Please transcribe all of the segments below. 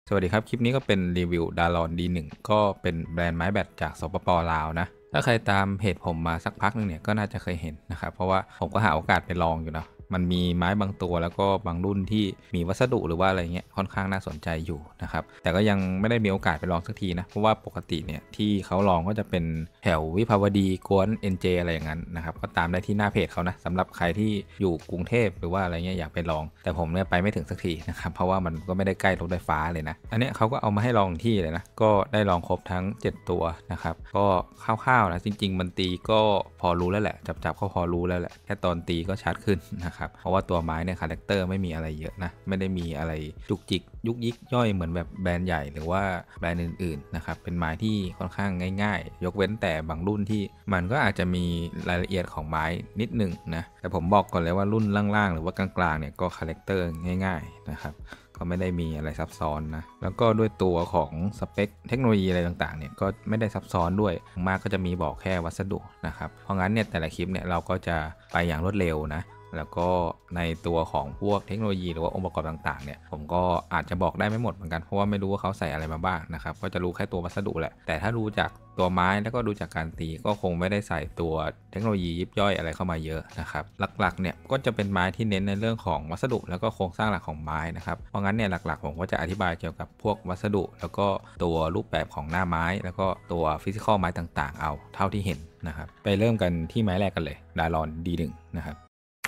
สวัสดีครับคลิปนี้ก็เป็นรีวิวดารอน D1 ก็เป็นแบรนด์ไม้แบตจากสปป.ลาวนะถ้าใครตามเพจผมมาสักพักนึงเนี่ยก็น่าจะเคยเห็นนะครับเพราะว่าผมก็หาโอกาสไปลองอยู่เนาะมันมีไม้บางตัวแล้วก็บางรุ่นที่มีวัสดุหรือว่าอะไรเงี้ยค่อนข้างน่าสนใจอยู่นะครับแต่ก็ยังไม่ได้มีโอกาสไปลองสักทีนะเพราะว่าปกติเนี่ยที่เขาลองก็จะเป็นแถววิภาวดีกวน NJ อะไรอย่างนั้นนะครับก็ตามได้ที่หน้าเพจเขานะสำหรับใครที่อยู่กรุงเทพหรือว่าอะไรเงี้ยอยากไปลองแต่ผมเนี่ยไปไม่ถึงสักทีนะครับเพราะว่ามันก็ไม่ได้ใกล้รถไฟฟ้าเลยนะอันนี้เขาก็เอามาให้ลองที่เลยนะก็ได้ลองครบทั้ง7ตัวนะครับก็คร่าวๆนะจริงๆมันตีก็พอรู้แล้วแหละจับก็พอรู้แล้วแหละแค่ตอนตีก็ชัดขึ้นนะครับเพราะว่าตัวไม้เนี่ยคาแรคเตอร์ไม่มีอะไรเยอะนะไม่ได้มีอะไรจุกจิกยุกยิกย่อยเหมือนแบบแบรนด์ใหญ่หรือว่าแบรนด์อื่นๆนะครับเป็นไม้ที่ค่อนข้างง่ายๆยกเว้นแต่บางรุ่นที่มันก็อาจจะมีรายละเอียดของไม้นิดหนึ่งนะแต่ผมบอกก่อนเลยว่ารุ่นล่างๆหรือว่ากลางๆเนี่ยก็คาแรคเตอร์ง่ายๆนะครับก็ไม่ได้มีอะไรซับซ้อนนะแล้วก็ด้วยตัวของสเปคเทคโนโลยีอะไรต่างๆเนี่ยก็ไม่ได้ซับซ้อนด้วยมากก็จะมีบอกแค่วัสดุนะครับเพราะงั้นเนี่ยแต่ละคลิปเนี่ยเราก็จะไปอย่างรวดเร็วนะแล้วก็ในตัวของพวกเทคโนโลยีหรือว่าองค์ประกอบต่างๆเนี่ยผมก็อาจจะบอกได้ไม่หมดเหมือนกันเพราะว่าไม่รู้ว่าเขาใส่อะไรมาบ้างนะครับก็จะรู้แค่ตัววัสดุแหละแต่ถ้ารู้จากตัวไม้แล้วก็ดูจากการตีก็คงไม่ได้ใส่ตัวเทคโนโลยียิบย่อยอะไรเข้ามาเยอะนะครับหลักๆเนี่ยก็จะเป็นไม้ที่เน้นในเรื่องของวัสดุแล้วก็โครงสร้างหลักของไม้นะครับเพราะงั้นเนี่ยหลักๆผมก็จะอธิบายเกี่ยวกับพวกวัสดุแล้วก็ตัวรูปแบบของหน้าไม้แล้วก็ตัวฟิสิกอลไม้ต่างๆเอาเท่าที่เห็นนะครับไปเริ่มกันที่ไม้แรกกันเลยดารอน D1 นะครับ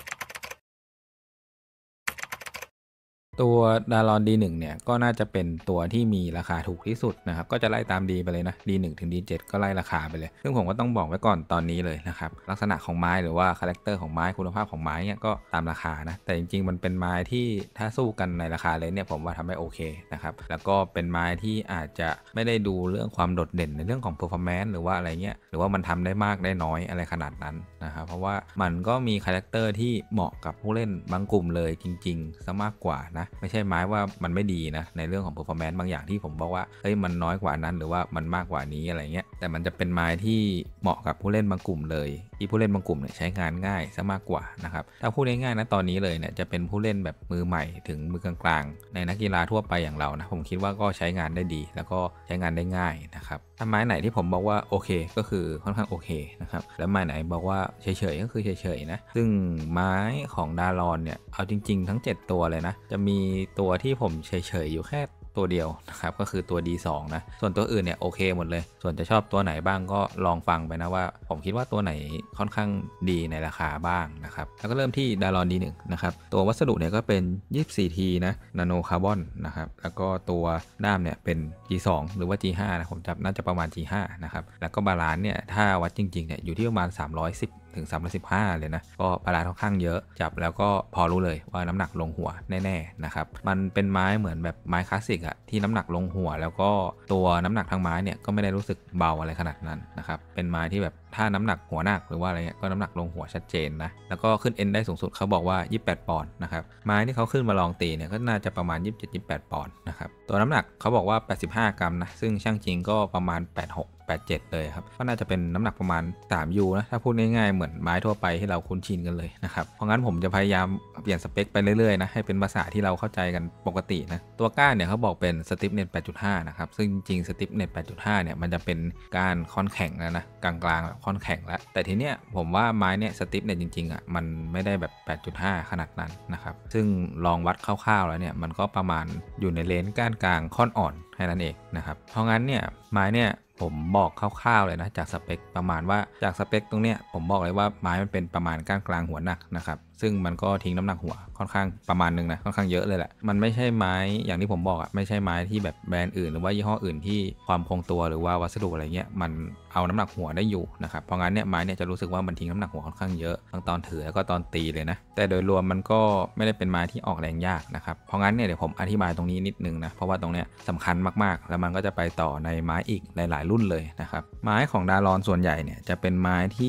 ตัวดารอน D1 เนี่ยก็น่าจะเป็นตัวที่มีราคาถูกที่สุดนะครับก็จะไล่ตาม D ไปเลยนะ D1 ถึง D7 ก็ไล่ราคาไปเลยซึ่งผมก็ต้องบอกไว้ก่อนตอนนี้เลยนะครับลักษณะของไม้หรือว่าคาแรคเตอร์ของไม้คุณภาพของไม้เนี่ยก็ตามราคานะแต่จริงๆมันเป็นไม้ที่ถ้าสู้กันในราคาเลยเนี่ยผมว่าทำได้โอเคนะครับแล้วก็เป็นไม้ที่อาจจะไม่ได้ดูเรื่องความโดดเด่นในเรื่องของ performance หรือว่าอะไรเงี้ยหรือว่ามันทำได้มากได้น้อยอะไรขนาดนั้นนะครับเพราะว่ามันก็มีคาแรคเตอร์ที่เหมาะกับผู้เล่นบางกลุ่มเลยจริงๆซะมากกว่านะไม่ใช่ไม้ว่ามันไม่ดีนะในเรื่องของ performance บางอย่างที่ผมบอกว่าเฮ้ยมันน้อยกว่านั้นหรือว่ามันมากกว่านี้อะไรเงี้ยแต่มันจะเป็นไม้ที่เหมาะกับผู้เล่นบางกลุ่มเลยที่ผู้เล่นบางกลุ่มเนี่ยใช้งานง่ายซะมากกว่านะครับถ้าพูดง่ายๆนะตอนนี้เลยเนี่ยจะเป็นผู้เล่นแบบมือใหม่ถึงมือกลางๆในนักกีฬาทั่วไปอย่างเรานะผมคิดว่าก็ใช้งานได้ดีแล้วก็ใช้งานได้ง่ายนะครับถ้าไม้ไหนที่ผมบอกว่าโอเคก็คือค่อนข้างโอเคนะครับแล้วไม้ไหนบอกว่าเฉยๆก็คือเฉยๆนะซึ่งไม้ของดารอนเนี่ยเอาจริงๆทั้ง7ตัวเลยนะจะมีตัวที่ผมเฉยๆอยู่แค่ตัวเดียวนะครับก็คือตัว D2 นะส่วนตัวอื่นเนี่ยโอเคหมดเลยส่วนจะชอบตัวไหนบ้างก็ลองฟังไปนะว่าผมคิดว่าตัวไหนค่อนข้างดีในราคาบ้างนะครับแล้วก็เริ่มที่ดารอน D1 นะครับตัววัสดุเนี่ยก็เป็น 24T นะนาโนคาร์บอนนะครับแล้วก็ตัวด้ามเนี่ยเป็น G2 หรือว่า G5 นะผมจำน่าจะประมาณ G5 นะครับแล้วก็บาลานซ์เนี่ยถ้าวัดจริงๆเนี่ยอยู่ที่ประมาณ310ถึง315เลยนะก็บาลานซ์ค่อนข้างเยอะจับแล้วก็พอรู้เลยว่าน้ำหนักลงหัวแน่ๆนะครับมันเป็นไม้เหมือนแบบไม้คลาสสิกอะที่น้ำหนักลงหัวแล้วก็ตัวน้ำหนักทางไม้เนี่ยก็ไม่ได้รู้สึกเบาอะไรขนาดนั้นนะครับเป็นไม้ที่แบบถ้าน้ำหนักหัวหนักหรือว่าอะไรเงี้ยก็น้ำหนักลงหัวชัดเจนนะแล้วก็ขึ้นเอ็นได้สูงสุดเขาบอกว่า28ปอนด์นะครับไม้ที่เขาขึ้นมาลองตีเนี่ยก็น่าจะประมาณ27-28ปอนด์นะครับตัวน้ำหนักเขาบอกว่า85กรัมนะซึ่งช่างจริงก็ประมาณ86-87เลยครับก็น่าจะเป็นน้ำหนักประมาณ3 ยูนะถ้าพูดง่ายๆเหมือนไม้ทั่วไปที่เราคุ้นชินกันเลยนะครับเพราะงั้นผมจะพยายามเปลี่ยนสเปคไปเรื่อยๆนะให้เป็นภาษาที่เราเข้าใจกันปกตินะตัวก้านเนี่ยเขาบอกเป็นสติฟเน็ต8.5นะครับซึ่งจริงๆสติฟเน็ต8.5เนี่ยมันจะเป็นการค่อนแข็งแล้วนะกลางๆแบบค่อนแข็งแล้วแต่ทีเนี้ยผมว่าไม้เนี่ยสติฟเน็ตจริงๆอ่ะมันไม่ได้แบบ8.5ขนาดนั้นนะครับซึ่งลองวัดคร่าวๆแล้วเนี่ยมันก็ประมาณอยู่ในเลนก้านกลางค่อนอ่อนแค่นั้นเองนะครับเพราะงั้นเนี่ยไม้เนี่ยผมบอกคร่าวๆเลยนะจากสเปคประมาณว่าจากสเปคตรงเนี้ยผมบอกเลยว่าไม้มันเป็นประมาณก้านกลางหัวหนักนะครับซึ่งมันก็ทิ้งน้ำหนักหัวค่อนข้างประมาณนึงนะค่อนข้างเยอะเลยแหละมันไม่ใช่ไม้อย่างที่ผมบอกอ่ะไม่ใช่ไม้ที่แบบแบรนด์อื่นหรือว่ายี่ห้ออื่นที่ความคงตัวหรือว่าวัสดุอะไรเงี้ยมันเอาน้ำหนักหัวได้อยู่นะครับเพราะงั้นเนี่ยไม้เนี่ยจะรู้สึกว่ามันทิ้งน้ำหนักหัวค่อนข้างเยอะทั้งตอนถือแล้วก็ตอนตีเลยนะแต่โดยรวมมันก็ไม่ได้เป็นไม้ที่ออกแรงยากนะครับเพราะงั้นเนี่ยเดี๋ยวผมอธิบายตรงนี้นิดนึงนะเพราะว่าตรงเนี้ยสำคัญมากๆแล้วมันก็จะไปต่อในไม้อีกหลายๆรุ่นเลยนะครับไม้ของดารอนส่วนใหญ่เนี่ยจะเป็นไม้ที่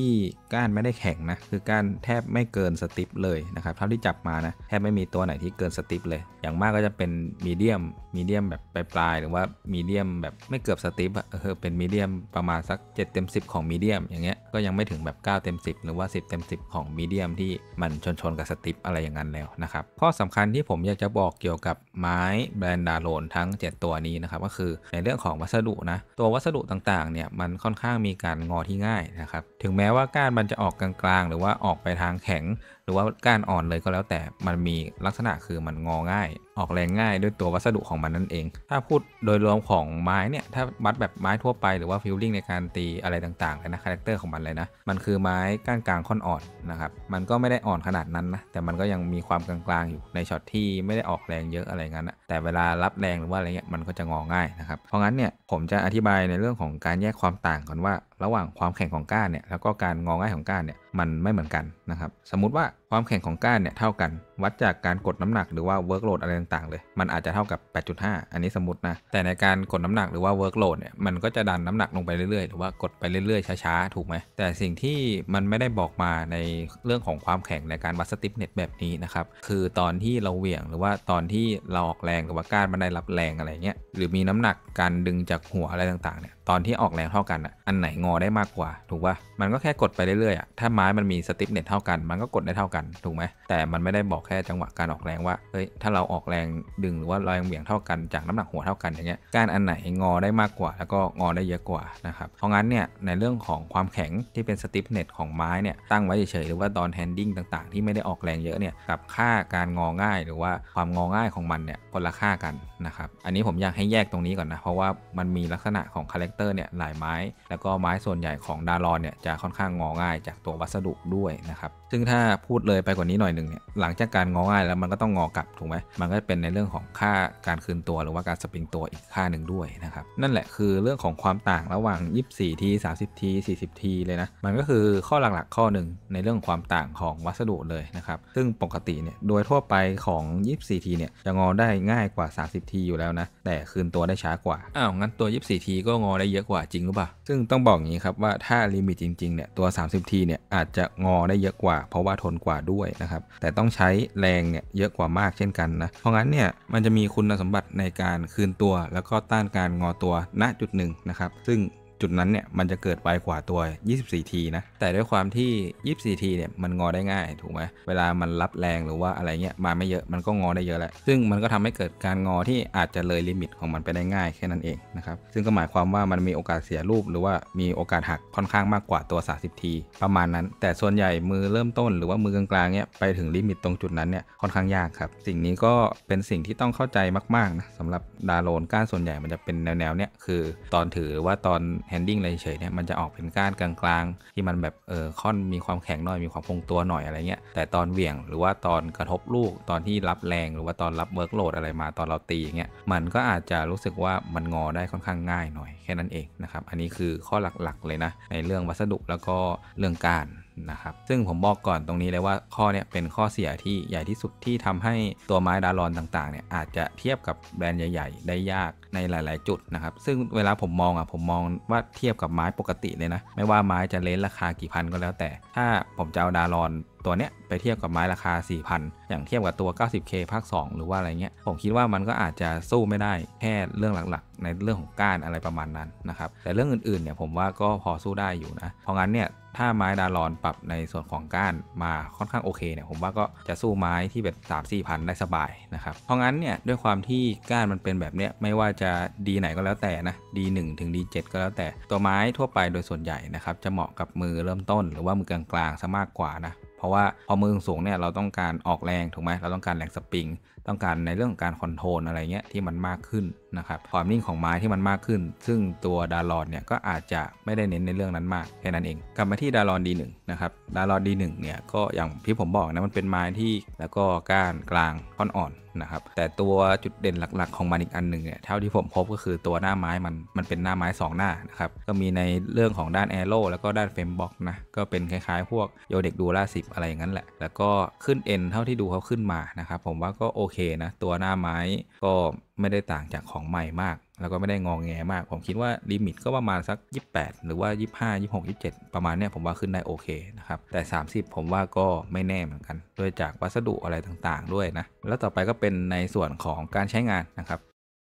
ก้านไม่ได้แข็งนะคือก้านแทบไม่เกินสติปเลยนะครับเท่าที่จับมานะแทบไม่มีตัวไหนที่เกินสติปเลยอย่างมากก็จะเป็นมีเดียมแบบปลายหรือว่ามีเดียมแบบไม่เกือบสติปเป็นมีเดียมประมาณสัก7 เต็ม 10ของมีเดียมอย่างเงี้ยก็ยังไม่ถึงแบบ9 เต็ม 10หรือว่า10 เต็ม 10ของมีเดียมที่มันชนกับสติปอะไรอย่างนั้นแล้วนะครับข้อสำคัญที่ผมอยากจะบอกเกี่ยวกับไม้แบรนด์ดาโลนทั้ง7ตัวนี้นะครับก็คือในเรื่องของวัสดุนะตัววัสดุต่างๆเนี่ยมันค่อนข้างมีการงอที่ง่ายนะครับถึงแม้ว่าก้านมันจะออกกลางๆหรือว่าออกไปทางแข็งหรือว่าก้านอ่อนเลยก็แล้วแต่มันมีลักษณะคือมันงอง่ายออกแรงง่ายด้วยตัววัสดุของมันนั่นเองถ้าพูดโดยรวมของไม้เนี่ยถ้าวัดแบบไม้ทั่วไปหรือว่าฟิลลิ่งในการตีอะไรต่างๆเลยนะคาแรคเตอร์ของมันเลยนะมันคือไม้ก้านกลางค่อนอ่อนนะครับมันก็ไม่ได้อ่อนขนาดนั้นนะแต่มันก็ยังมีความกลางๆอยู่ในช็อตที่ไม่ได้ออกแรงเยอะอะไรงั้นนะแต่เวลารับแรงหรือว่าอะไรเงี้ยมันก็จะงอง่ายนะครับเพราะงั้นเนี่ยผมจะอธิบายในเรื่องของการแยกความต่างก่อนว่าระหว่างความแข็งของก้านเนี่ยแล้วก็การงอง่ายของก้านเนี่ยมันไม่เหมือนกันนะครับสมมุติว่าความแข็งของก้านเนี่ยเท่ากันวัดจากการกดน้ำหนักหรือว่าเวิร์กโหลดอะไรต่างๆเลยมันอาจจะเท่ากับ 8.5 อันนี้สมมตินะแต่ในการกดน้ำหนักหรือว่าเวิร์กโหลดเนี่ยมันก็จะดันน้ำหนักลงไปเรื่อยๆหรือว่ากดไปเรื่อยๆช้าๆถูกไหมแต่สิ่งที่มันไม่ได้บอกมาในเรื่องของความแข็งในการวัดสติฟเน็ตแบบนี้นะครับคือตอนที่เราเหวี่ยงหรือว่าตอนที่เราออกแรงหรือว่าก้านมันได้รับแรงอะไรเงี้ยหรือมีน้ำหนักการดึงจากหัวอะไรต่างๆเนี่ยตอนที่ออกแรงเท่ากันอันไหนงอได้มากกว่าถูกป่ะมันก็แค่กดไปเรื่อยๆถ้าไม้มันมีสติฟเน็ตเท่ากันมันก็กดได้เท่ากันถูกไหมแต่มันไม่ได้บอกแค่จังหวะการออกแรงว่าเฮ้ยถ้าเราออกแรงดึงหรือว่าแรงเหวี่ยงเท่ากันจากน้ำหนักหัวเท่ากันอย่างเงี้ยก้านอันไหนงอได้มากกว่าแล้วก็งอได้เยอะกว่านะครับเพราะงั้นเนี่ยในเรื่องของความแข็งที่เป็นสติฟเน็ตของไม้เนี่ยตั้งไว้เฉยๆหรือว่าตอนแฮนดิ้งต่างๆที่ไม่ได้ออกแรงเยอะเนี่ยกับค่าการงอง่ายหรือว่าความงอง่ายของมันเนี่ยคนละค่ากันนะครับอันนี้ผมอยากให้แยกตรงนี้ก่อนนะเพราะว่ามันมีลักษณะของคาแรคเตอร์เนี่ยหลายไม้แล้วก็ไม้ส่วนใหญ่ของดารอนเนี่ยจะค่อนข้างงอง่ายจากตัววัสดุด้วยนะครับซึ่งถ้าพูดเลยไปกว่านี้หน่อยหนึ่งเนี่ยหลังจากการงอง่ายแล้วมันก็ต้องงอกลับถูกไหมมันก็เป็นในเรื่องของค่าการคืนตัวหรือว่าการสปริงตัวอีกค่าหนึ่งด้วยนะครับนั่นแหละคือเรื่องของความต่างระหว่าง24 ที30 ที 40 ทีเลยนะมันก็คือข้อหลักๆข้อหนึ่งในเรื่องความต่างของวัสดุเลยนะครับซึ่งปกติเนี่ยโดยทั่วไปของ24 ทีเนี่ยจะงอได้ง่ายกว่า30 ทีอยู่แล้วนะแต่คืนตัวได้ช้ากว่างั้นตัว24 ทีก็งอได้เยอะกว่าจริงหรือเปล่าซึ่งต้องบอกอย่างนี้ครับว่าถ้าลิมิตจริงๆเนี่ยตัว30 ทีเนี่ยอาจจะงอได้เยอะกว่าเพราะว่าทนกว่าด้วยนะครับแต่ต้องใช้แรงเนี่ยเยอะกว่ามากเช่นกันนะเพราะงั้นเนี่ยมันจะมีคุณสมบัติในการคืนตัวแล้วก็ต้านการงอตัวณจุดหนึ่งนะครับซึ่งจุดนั้นเนี่ยมันจะเกิดไวกว่าตัว24 ทีนะแต่ด้วยความที่24 ทีเนี่ยมันงอได้ง่ายถูกไหมเวลามันรับแรงหรือว่าอะไรเงี้ยมาไม่เยอะมันก็งอได้เยอะแหละซึ่งมันก็ทำให้เกิดการงอที่อาจจะเลยลิมิตของมันไปได้ง่ายแค่นั้นเองนะครับซึ่งก็หมายความว่ามันมีโอกาสเสียรูปหรือว่ามีโอกาสหักค่อนข้างมากกว่าตัว30 ทีประมาณนั้นแต่ส่วนใหญ่มือเริ่มต้นหรือว่ามือกลางๆเนี่ยไปถึงลิมิตตรงจุดนั้นเนี่ยค่อนข้างยากครับสิ่งนี้ก็เป็นสิ่งที่ต้องเข้าใจมากๆนะสำหรับดาโลนก้านส่วนใหญ่มันจะเป็นแนวเนี่ยคือตอนถือหรือว่าตอนแฮนดิ้งอะไรเฉยเนี่ยมันจะออกเป็นก้านกลางๆที่มันแบบค่อนมีความแข็งหน่อยมีความคงตัวหน่อยอะไรเงี้ยแต่ตอนเหวี่ยงหรือว่าตอนกระทบลูกตอนที่รับแรงหรือว่าตอนรับเวิร์กโหลดอะไรมาตอนเราตีอย่างเงี้ยมันก็อาจจะรู้สึกว่ามันงอได้ค่อนข้างง่ายหน่อยแค่นั้นเองนะครับอันนี้คือข้อหลักๆเลยนะในเรื่องวัสดุแล้วก็เรื่องก้านนะครับซึ่งผมบอกก่อนตรงนี้เลยว่าข้อเนี้ยเป็นข้อเสียที่ใหญ่ที่สุดที่ทำให้ตัวไม้ดารอนต่างๆเนี่ยอาจจะเทียบกับแบรนด์ใหญ่ๆได้ยากในหลายๆจุดนะครับซึ่งเวลาผมมองว่าเทียบกับไม้ปกติเลยนะไม่ว่าไม้จะเลนราคากี่พันก็แล้วแต่ถ้าผมจะเอาดารอนตัวเนี้ยไปเทียบกับไม้ราคา 4,000 อย่างเทียบกับตัว 90K ภาค 2หรือว่าอะไรเงี้ยผมคิดว่ามันก็อาจจะสู้ไม่ได้แค่เรื่องหลักๆในเรื่องของก้านอะไรประมาณนั้นนะครับแต่เรื่องอื่นๆเนี่ยผมว่าก็พอสู้ได้อยู่นะเพราะงั้นเนี่ยถ้าไม้ดารอนปรับในส่วนของก้านมาค่อนข้างโอเคเนี่ยผมว่าก็จะสู้ไม้ที่เป็น 3-4 พันได้สบายนะครับเพราะงั้นเนี่ยด้วยความที่ก้านมันเป็นแบบเนี้ยไม่ว่าจะดีไหนก็แล้วแต่นะ D1 ถึง D7 ก็แล้วแต่ตัวไม้ทั่วไปโดยส่วนใหญ่นะครับจะเหมาะกับมือเริ่มต้นหรือว่ามือกลางๆซะมากกว่านะเพราะว่าพอมือสูงเนี่ยเราต้องการออกแรงถูกไหมเราต้องการแรงสปริงต้องการในเรื่องของการคอนโทรลอะไรเงี้ยที่มันมากขึ้นนะครับความนิ่งของไม้ที่มันมากขึ้นซึ่งตัวดารอนเนี่ยก็อาจจะไม่ได้เน้นในเรื่องนั้นมากแค่นั้นเองกลับมาที่ดารอน D1 นะครับดารอน D1 เนี่ยก็อย่างที่ผมบอกนะมันเป็นไม้ที่แล้วก็ก้านกลางค่อนอ่อนนะครับแต่ตัวจุดเด่นหลักๆของมันอีกอันหนึ่งเนี่ยเท่าที่ผมพบก็คือตัวหน้าไม้มันเป็นหน้าไม้2หน้านะครับก็มีในเรื่องของด้านแอโร่แล้วก็ด้านเฟรมบ็อกนะก็เป็นคล้ายๆพวกโยเด็กดูล่า10อะไรอย่างนั้นแหละแล้วก็ขึ้นเอ็นเท่าที่ดูเขาขึ้นมานะครับผมว่าก็โอเคนะตัวหน้าไม้ก็ไม่ได้ต่างจากของใหม่มากแล้วก็ไม่ได้งองแงมากผมคิดว่าลิมิตก็ประมาณสัก28หรือว่า25 26 27ประมาณเนี้ยผมว่าขึ้นได้โอเคนะครับแต่30ผมว่าก็ไม่แน่เหมือนกันโดยจากวัสดุอะไรต่างๆด้วยนะแล้วต่อไปก็เป็นในส่วนของการใช้งานนะครับ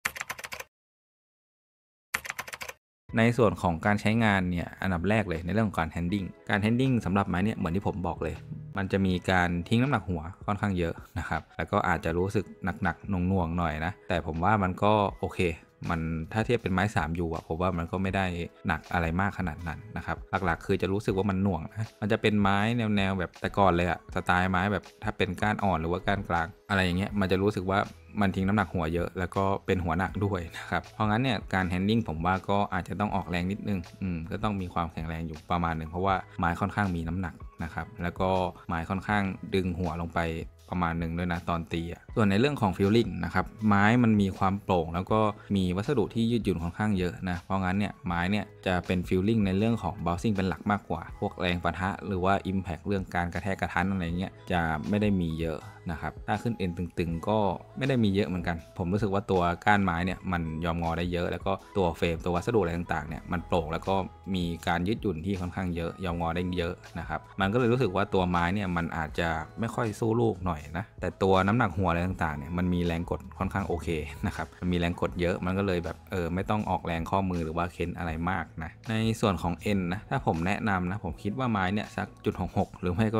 ในส่วนของการใช้งานเนี่ยอันดับแรกเลยในเรื่องของการแฮนดิ้งสำหรับไม้เนี่ยเหมือนที่ผมบอกเลยมันจะมีการทิ้งน้ำหนักหัวค่อนข้างเยอะนะครับแล้วก็อาจจะรู้สึกหนักๆหน่วงๆหน่อยนะแต่ผมว่ามันก็โอเคมันถ้าเทียบเป็นไม้ 3U อ่ะผมว่ามันก็ไม่ได้หนักอะไรมากขนาดนั้นนะครับหลักๆคือจะรู้สึกว่ามันหน่วงนะมันจะเป็นไม้แนวแบบแต่ก่อนเลยอะสไตล์ไม้แบบถ้าเป็นก้านอ่อนหรือว่าก้านกลางอะไรอย่างเงี้ยมันจะรู้สึกว่ามันทิ้งน้ำหนักหัวเยอะแล้วก็เป็นหัวหนักด้วยนะครับเพราะงั้นเนี่ยการแฮนดิ้งผมว่าก็อาจจะต้องออกแรงนิดนึงก็ต้องมีความแข็งแรงอยู่ประมาณหนึ่งเพราะว่าไม้ค่อนข้างมีน้ำหนักนะครับแล้วก็ไม้ค่อนข้างดึงหัวลงไปประมาณหนึ่งด้วยนะตอนตีส่วนในเรื่องของฟีลลิ่งนะครับไม้มันมีความโปร่งแล้วก็มีวัสดุที่ยืดหยุ่นค่อนข้างเยอะนะเพราะงั้นเนี่ยไม้เนี่ยจะเป็นฟีลลิ่งในเรื่องของบาวซิ่งเป็นหลักมากกว่าพวกแรงปะทะหรือว่า Impact เรื่องการกระแทกกระทันอะไรเงี้ยจะไม่ได้มีเยอะนะครับถ้าขึ้นเอ็นตึงๆก็ไม่ได้มีเยอะเหมือนกันผมรู้สึกว่าตัวก้านไม้เนี่ยมันยอมงอได้เยอะแล้วก็ตัวเฟรมตัววัสดุอะไรต่างๆเนี่ยมันโปร่งแล้วก็มีการยืดหยุ่นที่ค่อนข้างเยอะยอมงอได้เยอะนะครับมันก็เลยรู้สึกว่าตัวไม้เนี่ยมันอาจจะไม่ค่อยสู้ลูกหน่อยนะแต่ตัวน้ำหนักหัวอะไรต่างๆเนี่ยมันมีแรงกดค่อนข้างโอเคนะครับมันมีแรงกดเยอะมันก็เลยแบบไม่ต้องออกแรงข้อมือหรือว่าเค้นอะไรมากนะในส่วนของเอ็นนะถ้าผมแนะนำนะผมคิดว่าไม้เนี่ยสัก.66หรือไม่ก็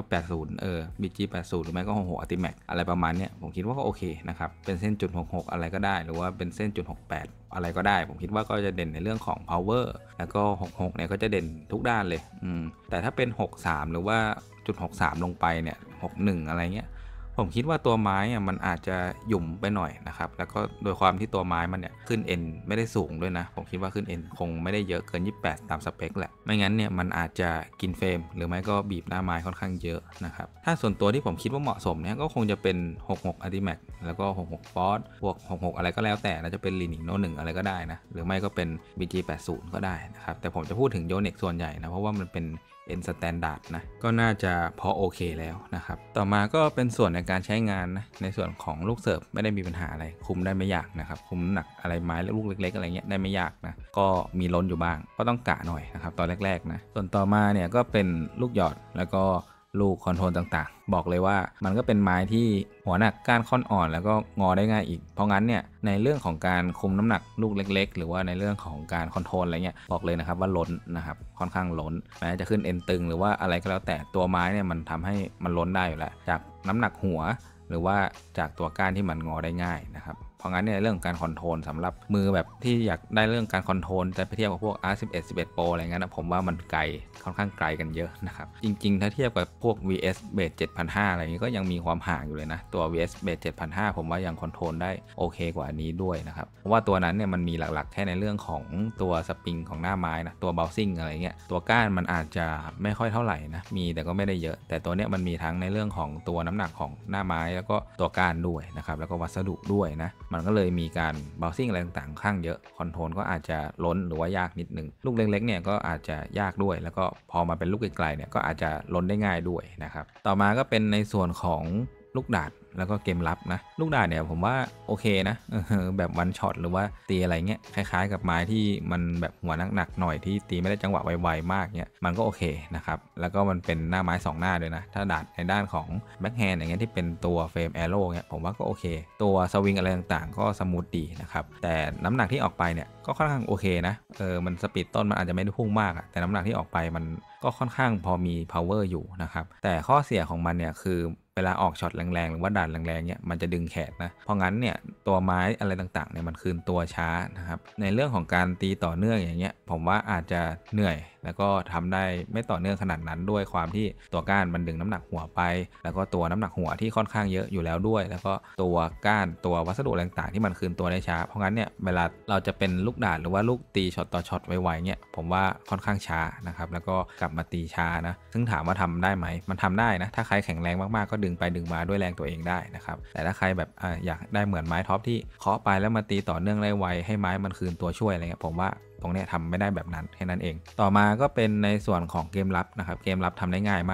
80BG 80หรือไม่ก็66 Ultimax อะไรประมาณเนี้ยผมคิดว่าก็โอเคนะครับเป็นเส้น.66อะไรก็ได้หรือว่าเป็นเส้น.68อะไรก็ได้ผมคิดว่าก็จะเด่นในเรื่องของ power แล้วก็66เนี่ยก็จะเด่นทุกด้านเลยแต่ถ้าเป็น63หรือว่า.63ลงไปเนี่ย61อะไรเงี้ยผมคิดว่าตัวไม้มันอาจจะหยุ่มไปหน่อยนะครับแล้วก็โดยความที่ตัวไม้มันเนี่ยขึ้นเอ็นไม่ได้สูงด้วยนะผมคิดว่าขึ้นเอ็นคงไม่ได้เยอะเกิน28ตามสเปคแหละไม่งั้นเนี่ยมันอาจจะกินเฟรมหรือไม่ก็บีบหน้าไม้ค่อนข้างเยอะนะครับถ้าส่วนตัวที่ผมคิดว่าเหมาะสมเนี่ยก็คงจะเป็น66 Ultimax แล้วก็66 Force พวก66อะไรก็แล้วแต่นะจะเป็น Linux No 1อะไรก็ได้นะหรือไม่ก็เป็น BG 80ก็ได้นะครับแต่ผมจะพูดถึง Yonex ส่วนใหญ่นะเพราะว่ามันเป็นสแตนดาร์ดนะก็น่าจะพอโอเคแล้วนะครับต่อมาก็เป็นส่วนในการใช้งานนะในส่วนของลูกเสิร์ฟไม่ได้มีปัญหาอะไรคุมได้ไม่ยากนะครับคุมหนักอะไรไม้ลูกเล็กๆอะไรเงี้ยได้ไม่ยากนะก็มีล้นอยู่บ้างก็ต้องกะหน่อยนะครับตอนแรกๆนะส่วนต่อมาเนี่ยก็เป็นลูกหยอดแล้วก็ลูกคอนโทรลต่างๆบอกเลยว่ามันก็เป็นไม้ที่หัวหนักก้านค่อนอ่อนแล้วก็งอได้ง่ายอีกเพราะงั้นเนี่ยในเรื่องของการคุมน้ำหนักลูกเล็กๆหรือว่าในเรื่องของการคอนโทรลอะไรเงี้ยบอกเลยนะครับว่าล้นนะครับค่อนข้างล้นแม้จะขึ้นเอ็นตึงหรือว่าอะไรก็แล้วแต่ตัวไม้เนี่ยมันทำให้มันล้นได้อยู่แล้วจากน้ำหนักหัวหรือว่าจากตัวก้านที่มันงอได้ง่ายนะครับเพราะงั้นเนี่ยเรื่องการคอนโทรลสำหรับมือแบบที่อยากได้เรื่องการคอนโทรลแต่ไปเทียบกับพวก R11 11 Pro อะไรเงี้ยนะผมว่ามันไกลค่อนข้างไกลกันเยอะนะครับจริงๆถ้าเทียบกับพวก VS Base 7,500อะไรเงี้ยก็ยังมีความห่างอยู่เลยนะตัว VS Base 7,500ผมว่ายังคอนโทรลได้โอเคกว่านี้ด้วยนะครับเพราะว่าตัวนั้นเนี่ยมันมีหลักๆแค่ในเรื่องของตัวสปริงของหน้าไม้นะตัว bouncing อะไรเงี้ยตัวก้านมันอาจจะไม่ค่อยเท่าไหร่นะมีแต่ก็ไม่ได้เยอะแต่ตัวเนี้ยมันมีทั้งในเรื่องของตัวน้ำหนักของหน้าไม้แล้วก็ตัวก้านด้วยนะครับแล้วก็วัสดุด้วยนะมันก็เลยมีการเบาซิ่งอะไรต่างๆข้างเยอะคอนโทรลก็อาจจะล้นหรือว่ายากนิดนึงลูกเล็กๆเนี่ยก็อาจจะยากด้วยแล้วก็พอมาเป็นลูกไกลๆเนี่ยก็อาจจะล้นได้ง่ายด้วยนะครับต่อมาก็เป็นในส่วนของลูกดาดแล้วก็เกมรับนะลูกดาดเนี่ยผมว่าโอเคนะแบบวันช็อตหรือว่าตีอะไรเงี้ยคล้ายๆกับไม้ที่มันแบบหัวหนักๆหน่อยที่ตีไม่ได้จังหวะไวๆมากเนี่ยมันก็โอเคนะครับแล้วก็มันเป็นหน้าไม้2หน้าด้วยนะถ้าดาดในด้านของแบ็คแฮนด์อย่างเงี้ยที่เป็นตัวเฟรมแอโร่เนี่ยผมว่าก็โอเคตัวสวิงอะไรต่างๆก็สมูทดีนะครับแต่น้ำหนักที่ออกไปเนี่ยก็ค่อนข้างโอเคนะมันสปีดต้นมันอาจจะไม่ได้พุ่งมากอะแต่น้ำหนักที่ออกไปมันก็ค่อนข้างพอมี power อยู่นะครับแต่ข้อเสียของมันเนี่ยคือเวลาออกช็อตแรงๆหรือว่าด่านแรงๆเนี่ยมันจะดึงแขนนะเพราะงั้นเนี่ยตัวไม้อะไรต่างๆเนี่ยมันคืนตัวช้านะครับในเรื่องของการตีต่อเนื่องอย่างเงี้ยผมว่าอาจจะเหนื่อยแล้วก็ทำได้ไม่ต่อเนื่องขนาดนั้นด้วยความที่ตัวก้านมันดึงน้ำหนักหัวไปแล้วก็ตัวน้ำหนักหัวที่ค่อนข้างเยอะอยู่แล้วด้วยแล้วก็ตัวก้านตัววัสดุต่างๆที่มันคืนตัวได้ช้าเพราะงั้นเนี่ยเวลาเราจะเป็นลูกดาดหรือว่าลูกตีช็อตต่อช็อตไวๆเนี่ยผมว่าค่อนข้างช้านะครับแล้วก็กลับมาตีช้านะซึ่งถามว่าทำได้ไหมมันทำได้นะถ้าใครแข็งแรงมากๆก็ดึงไปดึงมาด้วยแรงตัวเองได้นะครับแต่ถ้าใครแบบอยากได้เหมือนไม้ท็อปที่เคาะไปแล้วมาตีต่อเนื่องได้ไวให้ไม้มันคืนตัวช่วยอะไรเงี้ยผมว่าตรงนี้ทำไม่ได้แบบนั้นแค่นั้นเองต่อมาก็เป็นในส่วนของเกมรับนะครับเกมรับทำได้ง่ายมากนะ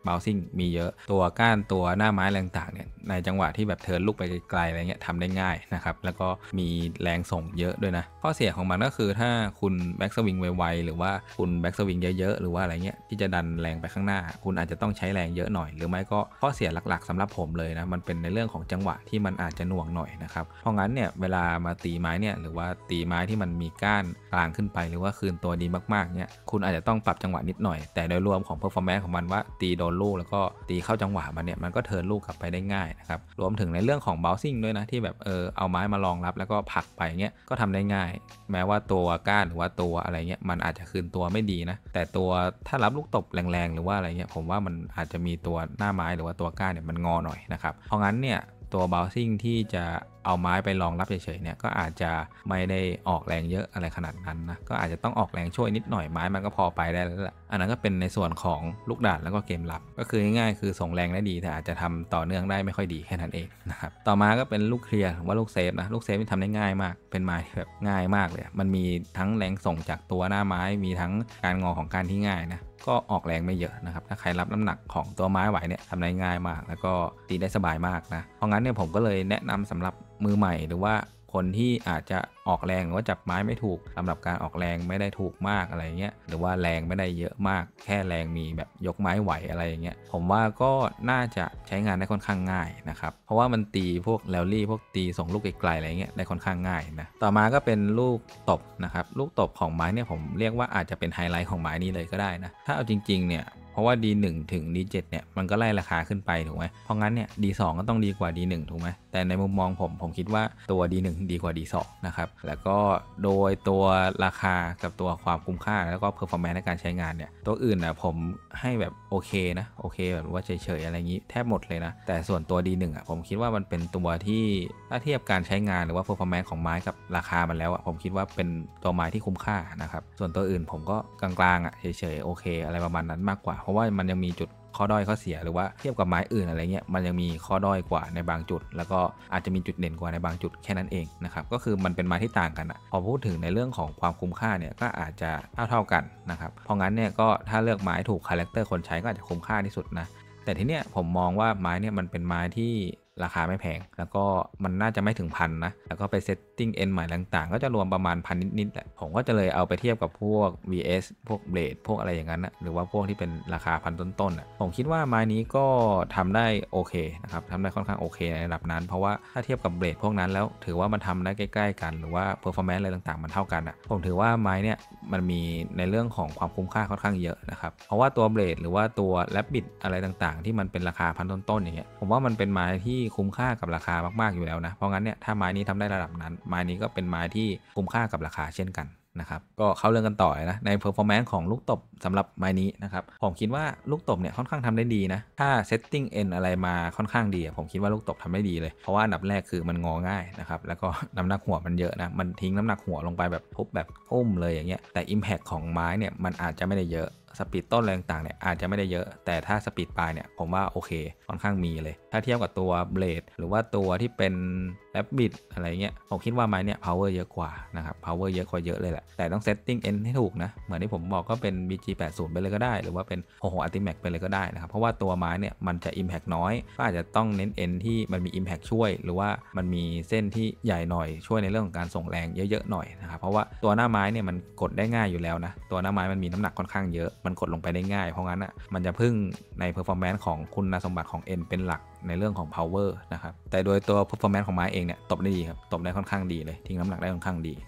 bouncing มีเยอะตัวก้านตัวหน้าไม้แรงต่างเนี่ยในจังหวะที่แบบเทิร์นลูกไปไกลๆอะไรเงี้ยทำได้ง่ายนะครับแล้วก็มีแรงส่งเยอะด้วยนะข้อเสียของมันก็คือถ้าคุณแบ็กสวิงไวๆหรือว่าคุณแบ็กสวิงเยอะๆหรือว่าอะไรเงี้ยที่จะดันแรงไปข้างหน้าคุณอาจจะต้องใช้แรงเยอะหน่อยหรือไม่ก็ข้อเสียหลักๆสำหรับผมเลยนะมันเป็นในเรื่องของจังหวะที่มันอาจจะหน่วงหน่อยนะครับเพราะงั้นเนี่ยเวลามาตีไม้เนี่ยหรือว่าตีไม้ที่มันมีก้านกลางขึ้นไปหรือว่าคืนตัวดีมากๆเนี่ยคุณอาจจะต้องปรับจังหวะนิดหน่อยแต่โดยรวมของ performance ของมันว่าตีโดนลูกแล้วก็ตีเข้าจังหวะมันเนี่ยมันก็เทิร์นลูกกลับไปได้ง่ายนะครับรวมถึงในเรื่องของ bouncing ด้วยนะที่แบบเอาไม้มารองรับแล้วก็ผลักไปเงี้ยก็ทำได้ง่ายแม้ว่าตัวก้านหรือว่าตัวอะไรเงี้ยมันอาจจะคืนตัวไม่ดีนะแต่ตัวถ้ารับลูกตบแรงๆหรือว่าอะไรเงี้ยผมว่ามันอาจจะมีตัวหน้าไม้หรือว่าตัวก้านเนี่ยมันงอหน่อยนะครับเพราะงั้นเนี่ยตัว bouncing ที่จะเอาไม้ไปรองรับเฉยๆเนี่ยก็อาจจะไม่ได้ออกแรงเยอะอะไรขนาดนั้นนะก็อาจจะต้องออกแรงช่วยนิดหน่อยไม้มันก็พอไปได้แล้วแหละอันนั้นก็เป็นในส่วนของลูกดาดแล้วก็เกมรับก็คือง่ายๆคือส่งแรงได้ดีแต่อาจจะทำต่อเนื่องได้ไม่ค่อยดีแค่นั้นเองนะครับต่อมาก็เป็นลูกเคลียร์หรือว่าลูกเซฟนะลูกเซฟที่ทำได้ง่ายมากเป็นไม้ที่แบบง่ายมากเลยมันมีทั้งแรงส่งจากตัวหน้าไม้มีทั้งการงอของการที่ง่ายนะก็ออกแรงไม่เยอะนะครับถ้าใครรับน้ำหนักของตัวไม้ไหวเนี่ยทำได้ง่ายมากแล้วก็ตีได้สบายมากนะเพราะงั้นเนี่ยผมก็เลยแนะนำสำหรับมือใหม่หรือว่าคนที่อาจจะออกแรงหรือว่าจับไม้ไม่ถูกสำหรับการออกแรงไม่ได้ถูกมากอะไรเงี้ยหรือว่าแรงไม่ได้เยอะมากแค่แรงมีแบบยกไม้ไหวอะไรอย่างเงี้ยผมว่าก็น่าจะใช้งานได้ค่อนข้างง่ายนะครับเพราะว่ามันตีพวกแรลลี่พวกตีส่งลูกไกลๆอะไรเงี้ยได้ค่อนข้างง่ายนะต่อมาก็เป็นลูกตบนะครับลูกตบของไม้เนี่ยผมเรียกว่าอาจจะเป็นไฮไลท์ของไม้นี้เลยก็ได้นะถ้าเอาจริงๆเนี่ยเพราะว่า D1 ถึง D7 เนี่ยมันก็ไล่ราคาขึ้นไปถูกไหมเพราะงั้นเนี่ย D2 ก็ต้องดีกว่า D1 ถูกไหมแต่ในมุมมองผมคิดว่าตัว D1 ดีกว่า D2 นะครับแล้วก็โดยตัวราคากับตัวความคุ้มค่าแล้วก็ performance ในการใช้งานเนี่ยตัวอื่นนะผมให้แบบโอเคนะโอเคแบบว่าเฉยๆอะไรอย่างนี้แทบหมดเลยนะแต่ส่วนตัว D1 อ่ะผมคิดว่ามันเป็นตัวที่ถ้าเทียบการใช้งานหรือว่า performance ของไม้กับราคามันแล้วอ่ะผมคิดว่าเป็นตัวไม้ที่คุ้มค่านะครับส่วนตัวอื่นผมก็กลางๆอ่ะเฉยๆโอเคอะไรประมาณนั้นมากกว่าเพราะว่ามันยังมีจุดข้อด้อยข้อเสียหรือว่าเทียบกับไม้อื่นอะไรเงี้ยมันยังมีข้อด้อยกว่าในบางจุดแล้วก็อาจจะมีจุดเด่นกว่าในบางจุดแค่นั้นเองนะครับก็คือมันเป็นไม้ที่ต่างกันอ่ะพอพูดถึงในเรื่องของความคุ้มค่าเนี่ยก็อาจจะเท่ากันนะครับเพราะงั้นเนี่ยก็ถ้าเลือกไม้ถูกคาแรคเตอร์คนใช้ก็อาจจะคุ้มค่าที่สุดนะแต่ทีเนี้ยผมมองว่าไม้เนี่ยมันเป็นไม้ที่ราคาไม่แพงแล้วก็มันน่าจะไม่ถึงพันนะแล้วก็ไปเซตติ้งเอ็นใหม่ต่างๆก็จะรวมประมาณพันนิดๆแหละผมก็จะเลยเอาไปเทียบกับพวก VS พวกเบลดพวกอะไรอย่างนั้นนะหรือว่าพวกที่เป็นราคาพันต้นๆผมคิดว่าไม้นี้ก็ทำได้โอเคนะครับทำได้ค่อนข้างโอเคในระดับนั้นเพราะว่าถ้าเทียบกับเบลดพวกนั้นแล้วถือว่ามันทำได้ใกล้ๆกันหรือว่า performance อะไรต่างๆมันเท่ากันผมถือว่าไม้เนี่ยมันมีในเรื่องของความคุ้มค่าค่อนข้างเยอะนะครับเพราะว่าตัวเบลดหรือว่าตัวแรบบิทอะไรต่างๆที่มันเป็นราคาพันต้นๆอย่างเงี้ยผมว่ามันเป็นไม้ที่คุ้มค่ากับราคามากๆอยู่แล้วนะเพราะงั้นเนี่ยถ้าไม้นี้ทำได้ระดับนั้นไม้นี้ก็เป็นไม้ที่คุ้มค่ากับราคาเช่นกันนะครับก็เข้าเรื่องกันต่อเลยนะใน performance ของลูกตบสำหรับไม้นี้นะครับผมคิดว่าลูกตบเนี่ยค่อนข้างทำได้ดีนะถ้า setting end อะไรมาค่อนข้างดีผมคิดว่าลูกตบทำได้ดีเลยเพราะว่าอันดับแรกคือมันงอง่ายนะครับแล้วก็น้ำหนักหัวมันเยอะนะมันทิ้งน้ำหนักหัวลงไปแบบทุบแบบเลยอย่างเงี้ยแต่ impact ของไม้เนี่ยมันอาจจะไม่ได้เยอะสปีดต้นแรงต่างเนี่ยอาจจะไม่ได้เยอะแต่ถ้าสปีดปลายเนี่ยผมว่าโอเคค่อนข้างมีเลยถ้าเทียบกับตัวเบลดหรือว่าตัวที่เป็นแรบบิทอะไรเงี้ยผมคิดว่าไม้เนี่ย power เยอะกว่านะครับ power เยอะกว่าเยอะเลยแหละแต่ต้อง setting end ให้ถูกนะเหมือนที่ผมบอกก็เป็น BG80 ไปเลยก็ได้หรือว่าเป็น66 Ultimax ไปเลยก็ได้นะครับเพราะว่าตัวไม้เนี่ยมันจะ impact น้อยก็อาจจะต้องเน้น end ที่มันมี impact ช่วยหรือว่ามันมีเส้นที่ใหญ่หน่อยช่วยในเรื่องของการส่งแรงเยอะๆหน่อยนะครับเพราะว่าตัวหน้าไม้เนี่ยมันกดได้ง่ายอยู่แล้วนะตัวหน้าไม้มันมีน้ำหนักค่อนข้างเยอะมันกดลงไปได้ง่ายเพราะงั้นมันจะพึ่งใน performance ของคุณสมบัติของ end เป็นหลักในเรื่องของ power นะครับแต่โดยตัว performance ของไม้เองเนี่ยตบได้ดีครับตบได้ค่อนข้างดีเลยทิ้งน้ำหนักได้ค่อนข้างดี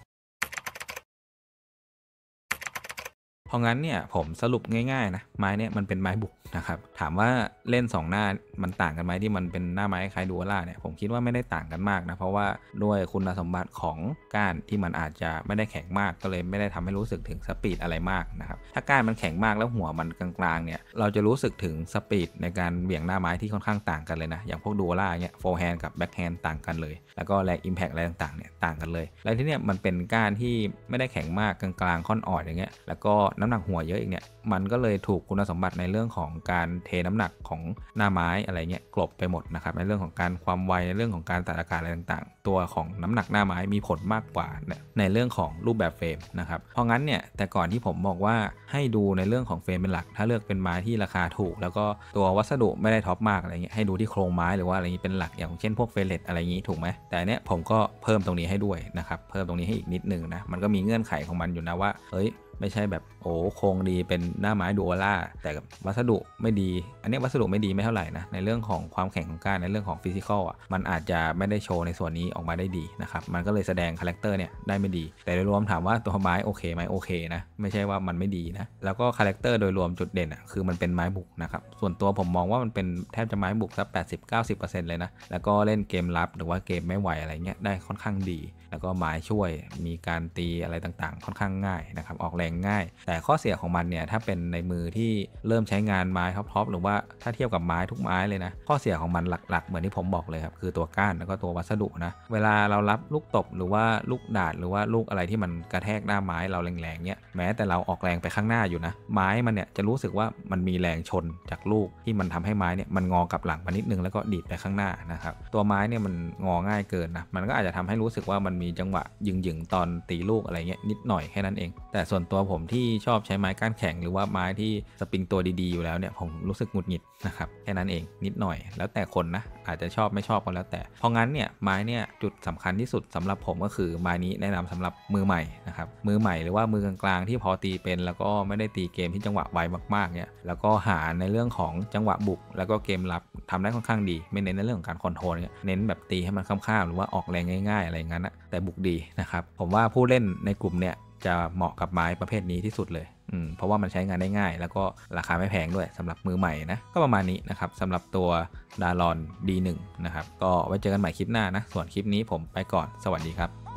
เพราะงั้นเนี่ยผมสรุปง่ายๆนะไม้เนี่ยมันเป็นไม้บุกนะครับถามว่าเล่น2หน้ามันต่างกันไหมที่มันเป็นหน้าไม้คล้ายดูวล่าเนี่ยผมคิดว่าไม่ได้ต่างกันมากนะเพราะว่าด้วยคุณสมบัติของก้านที่มันอาจจะไม่ได้แข็งมากก็เลยไม่ได้ทำให้รู้สึกถึงสปีดอะไรมากนะครับถ้าก้านมันแข็งมากแล้วหัวมันกลางๆเนี่ยเราจะรู้สึกถึงสปีดในการเหวี่ยงหน้าไม้ที่ค่อนข้างต่างกันเลยนะอย่างพวกดูวล่าเนี่ยโฟร์แฮนด์กับแบ็คแฮนด์ต่างกันเลยแล้วก็แรงอิมแพคอะไรต่างๆเนี่ยต่างกันเลยแล้วที่เนี่ยมันเป็นก้านที่ไม่ได้แข็งมากกลางๆค่อนอ่อนอย่างเงี้ยแล้วก็น้ำหนักหัวเยอะอีกเนี่ยมันก็เลยถูกคุณสมบัติในเรื่องของการเทน้ำหนักของหน้าไม้อะไรเงี้ยกลบไปหมดนะครับในเรื่องของการความไวในเรื่องของการตัดอากาศอะไรต่างๆตัวของน้ำหนักหน้าไม้มีผลมากกว่าในเรื่องของรูปแบบเฟรมนะครับเพราะงั้นเนี่ยแต่ก่อนที่ผมบอกว่าให้ดูในเรื่องของเฟรมเป็นหลักถ้าเลือกเป็นไม้ที่ราคาถูกแล้วก็ตัววัสดุไม่ได้ท็อปมากอะไรเงี้ยให้ดูที่โครงไม้หรือว่าอะไรนี้เป็นหลักอย่างเช่นพวกเฟลเลตอะไรอย่างนี้ถูกไหมแต่เนี้ยผมก็เพิ่มตรงนี้ให้ด้วยนะครับเพิ่มตรงนี้ให้อีกนิดนึงนะมันก็มีเงื่อนไขของมันอยู่นะว่าเฮ้ยไม่ใช่แบบโอ้โครงดีเป็นหน้าไม้ดูอล่าแต่วัสดุไม่ดีอันนี้วัสดุไม่ดีไม่เท่าไหร่นะในเรื่องของความแข็งของก้านในเรื่องของฟิสิกอลอ่ะมันอาจจะไม่ได้โชว์ในส่วนนี้ออกมาได้ดีนะครับมันก็เลยแสดงคาแรคเตอร์เนี่ยได้ไม่ดีแต่โดยรวมถามว่าตัวไม้โอเคไหมโอเคนะไม่ใช่ว่ามันไม่ดีนะแล้วก็คาแรคเตอร์โดยรวมจุดเด่นอ่ะคือมันเป็นไม้บุกนะครับส่วนตัวผมมองว่ามันเป็นแทบจะไม้บุกสัก 80-90% เลยนะแล้วก็เล่นเกมรับหรือว่าเกมไม่ไหวอะไรเงี้ยได้ค่อนข้างดีแล้วก็ไม้ช่วยมีการตีอะไรต่างๆค่อนข้างง่ายนะครับออกแรงง่ายแต่ข้อเสียของมันเนี่ยถ้าเป็นในมือที่เริ่มใช้งานไม้ท็อปๆหรือว่าถ้าเทียบกับไม้ทุกไม้เลยนะข้อเสียของมันหลักๆเหมือนที่ผมบอกเลยครับคือตัวก้านแล้วก็ตัววัสดุนะเวลาเรารับลูกตบหรือว่าลูกดาดหรือว่าลูกอะไรที่มันกระแทกหน้าไม้เราแรงๆเนี่ยแม้แต่เราออกแรงไปข้างหน้าอยู่นะไม้มันเนี่ยจะรู้สึกว่ามันมีแรงชนจากลูกที่มันทำให้ไม้เนี่ยมันงอกลับหลังมานิดนึงแล้วก็ดีดไปข้างหน้านะครับตัวไม้เนี่ยมันงอง่ายเกินนะมันก็อาจจะทำให้รู้สึกว่ามันมีจังหวะยึงๆตอนตีลูกอะไรเงี้ยนิดหน่อยแค่นั้นเองแต่ส่วนตัวผมที่ชอบใช้ไม้ก้านแข็งหรือว่าไม้ที่สปริงตัวดีๆอยู่แล้วเนี่ยผมรู้สึกหงุดหงิดนะครับแค่นั้นเองนิดหน่อยแล้วแต่คนนะอาจจะชอบไม่ชอบก็แล้วแต่เพราะงั้นเนี่ยไม้เนี่ยจุดสำคัญที่สุดสำหรับผมก็คือไม้นี้แนะนำสำหรับมือใหม่นะครับมือใหม่หรือว่ามือกลางๆที่พอตีเป็นแล้วก็ไม่ได้ตีเกมที่จังหวะไวมากๆเนี่ยแล้วก็หาในเรื่องของจังหวะบุกแล้วก็เกมรับทำได้ค่อนข้างดีไม่เน้นในเรื่องของการคอนโทรลเนี่ยเน้นแบบตีให้มันข้ามๆหรือว่าออกแรงง่ายๆอะไรอย่างนั้นนะแต่บุกดีนะครับผมว่าผู้เล่นในกลุ่มเนี่ยจะเหมาะกับไม้ประเภทนี้ที่สุดเลยเพราะว่ามันใช้งานได้ง่ายแล้วก็ราคาไม่แพงด้วยสำหรับมือใหม่นะก็ประมาณนี้นะครับสำหรับตัวดารอน D1 นะครับก็ไว้เจอกันใหม่คลิปหน้านะส่วนคลิปนี้ผมไปก่อนสวัสดีครับ